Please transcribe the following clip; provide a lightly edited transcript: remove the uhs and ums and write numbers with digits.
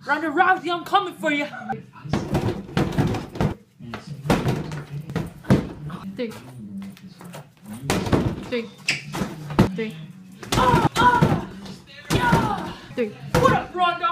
Ronda Rousey, I'm coming for you. 3. 3. 3. Yeah! 3. What up, Ronda?